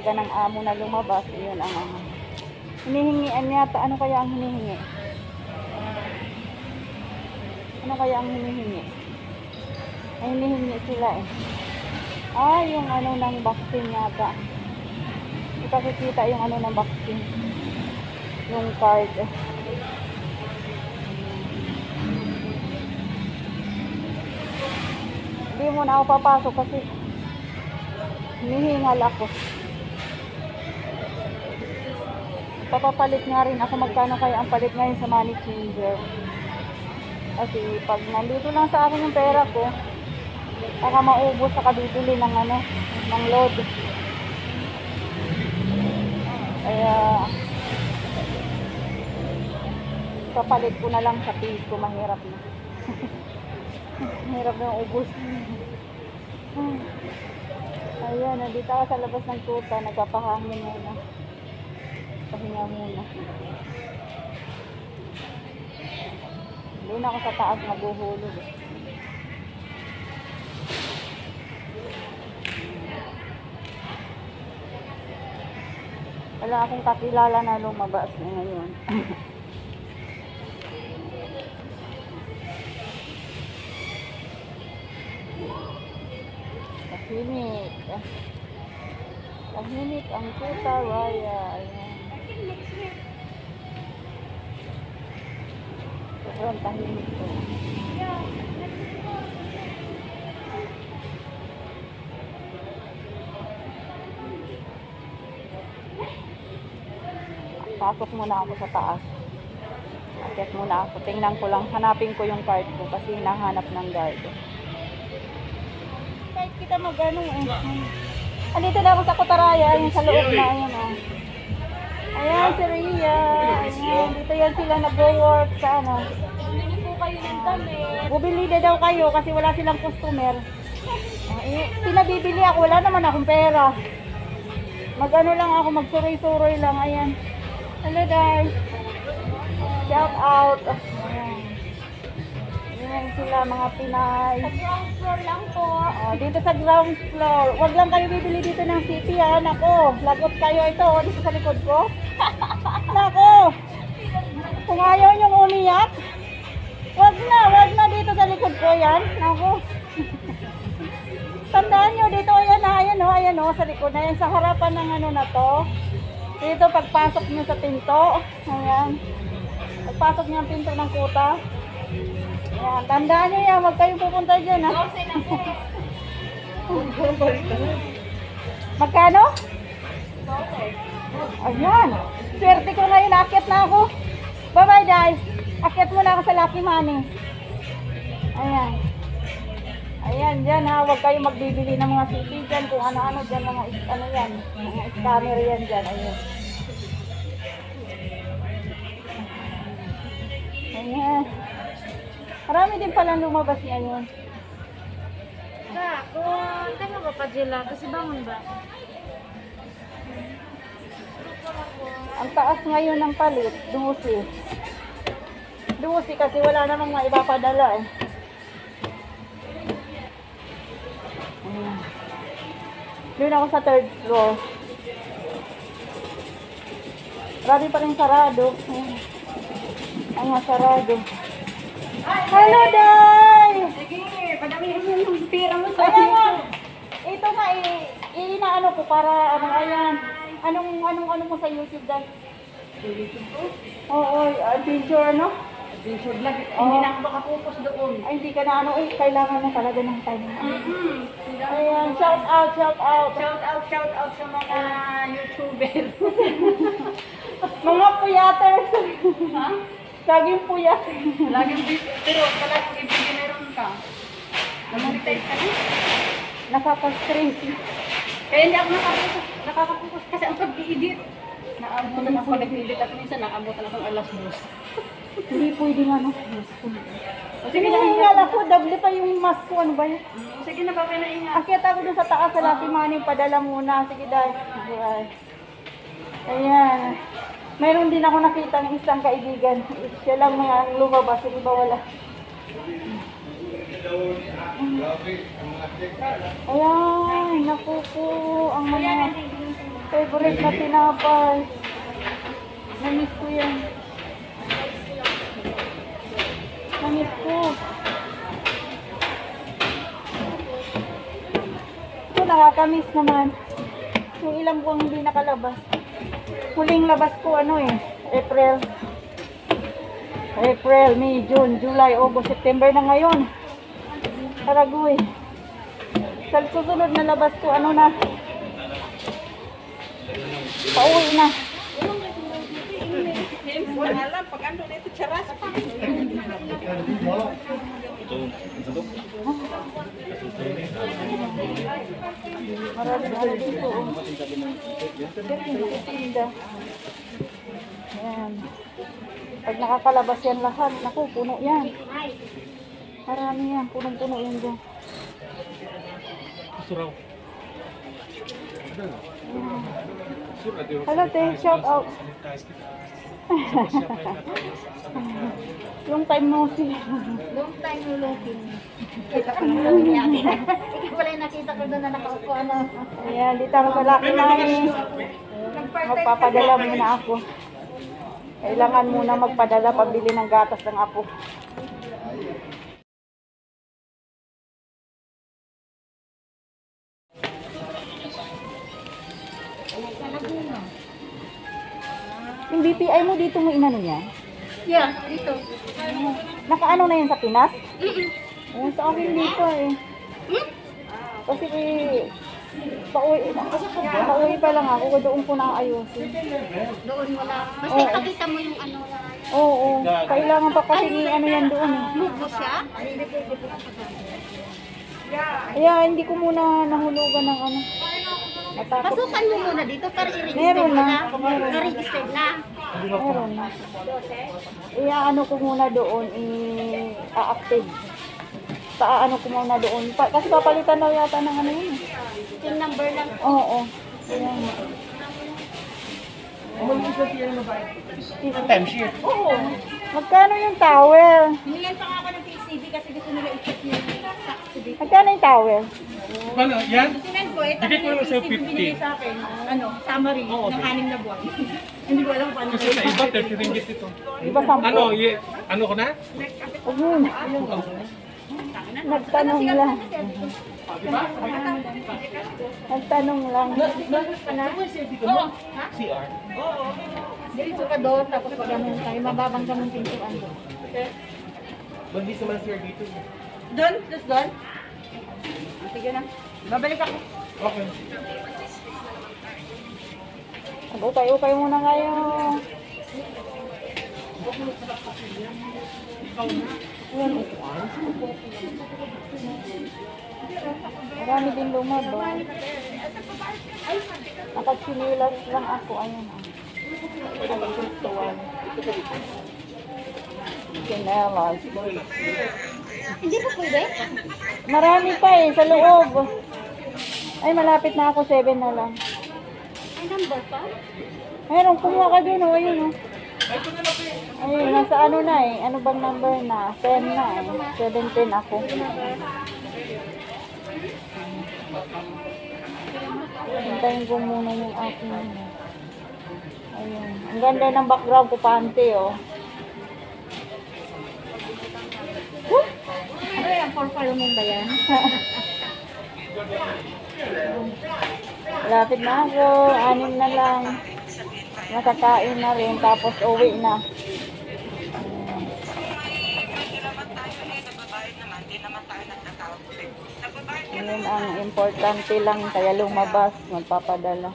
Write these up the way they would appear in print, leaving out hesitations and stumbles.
ka ng amo na lumabas, yun ang hinihingian yata. Ano kaya ang hinihingi? Ano kaya ang hinihingi? Ay, hinihingi sila eh. Yung ano ng vaccine yata. Hindi pa kikita yung ano ng vaccine. Yung card. Hindi mo na ako papasok kasi hinihingal ako. Papapalit nga rin ako magkano kaya ang palit ngayon sa money changer. Kasi pag nandito lang sa akin yung pera ko, baka maubos sa kabibili ng ano, ng load. Kaya papalit ko na lang sa piso, mahirap na. Mahirap na yung ubos. Ayan, nandito ako sa labas ng tuta, nagpapahangin muna. Pahinga muna. Doon ako sa taas maghuhulog. Wala akong kakilala na lumabas na ngayon. Tahimik. Tahimik ang tuta, Raya. Ayan. Sobrang tahimik ko. Pasok muna ako sa taas. Akyat muna ako. Tingnan ko lang. Hanapin ko yung card ko kasi hinahanap ng guard. Kahit kita mag-ano eh. Andito na ako sa Kutaraya. Yung sa loob na. Ayan o. Ayan si Rhea. Ayan. Dito yan sila nag-work sa ano. Bumili po kayo ng damit. Bumili na daw kayo kasi wala silang customer. Pinabibili ako. Wala naman akong pera. Mag-ano lang ako. Magsuroy-suroy lang. Ayan. Hello guys. Shout out. Ayan. Ayan sila mga Pinay. Sa ground floor lang po. Dito sa ground floor. Huwag lang kayo bibili dito ng city ha. Nako, lagot kayo ito. Dito sa likod ko. Nako. Kung ayaw niyong umiyak, wag na dito sa likod ko yan. Nako. Tandaan nyo dito. Ayan o, sa likod na yan. Sa harapan ng ano na to. Dito pagpasok nyo sa pinto. Ayan. Pagpasok nyo ang pinto ng kuta. Ayan. Tandaan nyo yan. Huwag kayong pupunta dyan ha. Magkano? Ayan. Swerte ko ngayon. Akyat na ako. Bye-bye, Day. Akyat muna ako sa Lucky Money. Ayan. Ayan, dyan ha. Huwag kayong magbibili ng mga city dyan. Kung ano-ano dyan. Mga ano yan. Mga scammer yan dyan. Ayan. Ayan. Marami din palang lumabas ngayon. Kung tayo ba pa dila? Kasi bangon ba? Ang taas ngayon ng palit, 12. 12 kasi wala namang maipapadala eh. Ayan. Doon ako sa 3rd floor. Marami pa rin sarado. Ayan. Ang sarado. Hello, Day! Sige, padamihan mo yung pira mo sa Ayan nga. Ito nga, inaano ko para, ayan. Anong mo sa YouTube, Day? YouTube ko? Oo, adventure, ano? Adventure vlog. Hindi na ako makapupos doon. Ay, hindi ka na kailangan na talaga ng time. Ayan, shout out. Shout out sa mga YouTuber. Mga puyaters. Ha? Saging puyat. Laging pero talagang ibigay meron ka. Namonetize ka na? Nakaka-stress. Kaya hindi ako nakakapokus kasi ang pag-i-edit. Naabutan ako nag-edit at minsan naabutan akong alas 2. Hindi pwede nga no. O sige na, Hinihingal ako, doble pa yung mask ko. Ano ba yun? sige na, baka na ingat. Akyat ako dun sa taas sa Lucky Money. Padala muna. Sige, Day. Ayan. Mayroon din ako nakita ng isang kaibigan. Siya lang mga lumabas. Yung iba wala. Ayan. Naku po. Ang mga... Favorite na tinapay. Namiss ko yan. Namiss ko. Ito nakakamiss naman. Yung ilang buwang hindi nakalabas. Huling labas ko April, May, June, July, August, September na ngayon. Paragoy. Sa susunod na labas ko na. Pauwi na. Wala alam, pag ano na ito, charas. Marami dito. Tinda. Ayan. Pag nakakalabas yan lahat, naku, puno yan. Marami yan, punong-puno yan dyan. Hello, te, shout out. Long time no see. Long time no looking. Kita ko lang yan. Ikaw pala yung nakita ko doon na nakaupo. Ayan, dito ako sa Lucky Money. Magpapadala muna ako. Kailangan muna magpadala pabili ng gatas ng apo. Yung BPI mo dito mo inano niya? Yeah, dito. Nakaano na yun sa Pinas? Sa akin dito Kasi pauwi pa lang ako. Doon ko na ayusin. Doon mo na. Basta nakita mo yung ano na. Oo. Kailangan pa kasi yan doon. Mugo siya? Kaya hindi ko muna nahulugan ng Natakot. Pasukan mo muna dito para i-register Meron mo na. na. Na-register na. Meron na. Ko muna doon, i-active. Ko muna doon. Kasi papalitan daw yata ng yun. Yung number lang. Oo. Ayan. Timeshare. Oo. Magkano yung towel? Hinilan pa nga ako ng PCB kasi gusto nila i-check yung tax dito. Magkano yung towel? Ano, yan? Sinan ko, Bigay ko lang sa'yo 50. binigay sa akin. Summary ng 6 na buwan. Hindi ko alam kung ano. Kasi sa iba, 30 ringgit ito. Iba 10. Ano ko na? Huwag muna. Nagtanong lang. Nagtanong lang. Oo. CR. Dito ka doon, tapos pag ganun tayo, mababang ganun pintuan doon. Magdi naman sir dito. Doon? Just doon? Sige na. Babalik ako. Okay. Mag-ukay-ukay muna kayo. Ayan. Marami din lumabas. Nakatsinilas lang ako. Ayan. Chinelas. Hindi po pwede? Marami pa sa loob. Ay, malapit na ako. 7 na lang. May number pa? Meron, kumuha ka dun. Ayun. Ayun, nasa na Ano bang number na? 10 na 17 ako. Hintayin ko muna yung aking ayun. Ang ganda ng background ko, pante, Ano yan? For farming ba yan? Malapit na ako. 6 na lang. Makakain na rin. Tapos uwi na. Yun ang importante lang. Kaya lumabas. Magpapadala.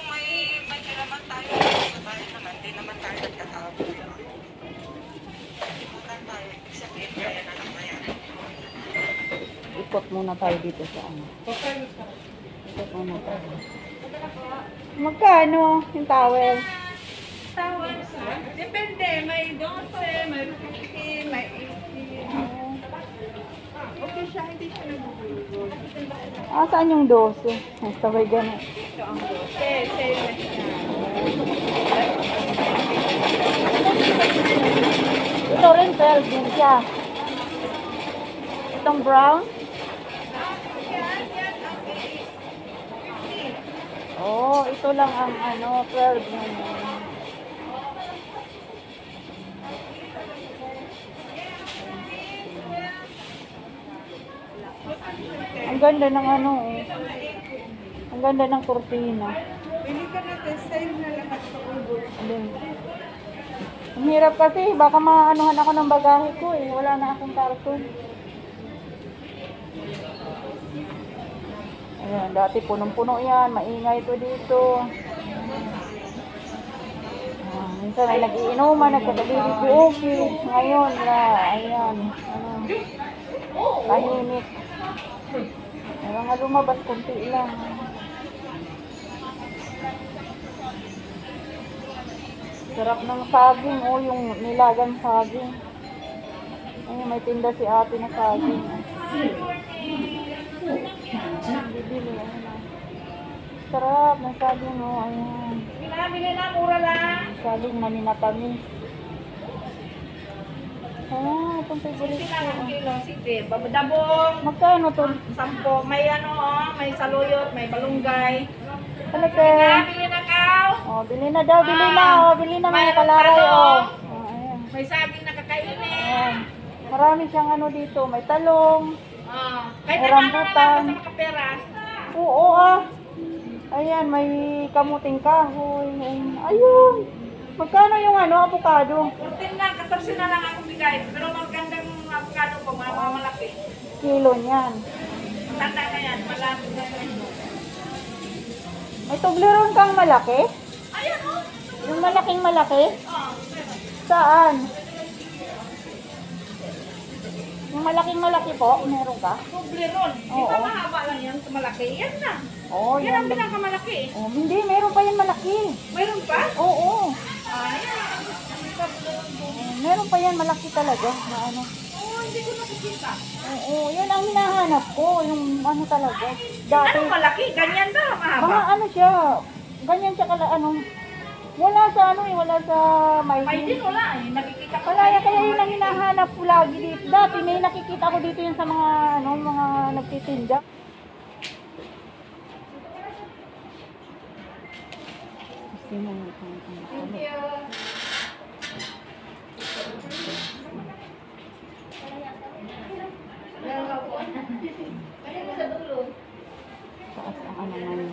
Ikot muna tayo dito sa Ikot muna tayo. Magkano yung towel? Tawag sa? Depende. May 12, may 15, may 18. Okay siya, hindi siya nagugulo. Saan yung 12? Sabay ganun. Ito ang 12. Ito rin 12 din siya. Itong brown. Oh, ito lang ang ano, 12 ngayon. Ang ganda ng ano, oh. Ang ganda ng kurtina. Bili ka natin, sale na lahat sa ubos. Alin. Ang hirap kasi, baka maanuhan ako ng bagahe ko eh. Wala na akong karton. Ayan, dati punong-puno yan. Maingay ito dito. Minsan ay nag-iinuman, nagkakabibig-uki. Ngayon, ayan. Ano, tahimik. Meron nga lumabas, kunti lang. Sarap ng saging, oh, yung nilagang saging. Ay, may tinda si ate na saging. Bibili, ayun na. Sarap ng saging, oh, ayan. Bili na, mura lang. Saging na minatamis. Ah, itong favorite ko. Kilo, sige. Babadabong. Magkano to? 10. May ano, may saluyot, may balunggay. Palate. Bili na ka. Oh, bili na daw, bili na. Oh, bili na mga Mayroon kalaray, ano? oh. Oh, ayan. May saging na kakainin. Ayan. Marami siyang ano dito. May talong. Kahit May ano lang rambutan. basta makapera. Oo, ah. Ayan, may kamuting kahoy. Ayun. Magkano yung ano, avocado? 14 lang, 14 na lang ako bigay. Pero magandang avocado ko, mga malaki. Kilo niyan. Tanda na yan, malaki na yan. May tubleron kang malaki? Ayan o. Yung malaking malaki? Oh, meron. Saan? Yung malaking malaki po, meron ka? Toblerone. Di Oo. ba mahaba lang yan sa malaki? Yan na. Oo, Yan ang pinakamalaki. Oh, hindi, meron pa yung malaki. Mayroon pa? Oo. Ayan. Meron pa yan malaki talaga na ano. Oh, hindi ko nakikita. Oo, yun ang hinahanap ko, yung ano talaga. Dati, Anong malaki? Ganyan ba? Mahaba? mga ano siya, ganyan siya kala, ano, wala sa ano eh, wala sa May may din wala eh. Nakikita ko. Wala yan, kaya yun ang hinahanap ko lagi dito. Dati may nakikita ko dito yun sa mga, ano, mga nagtitinda. Thank you. Taas ang ano naman.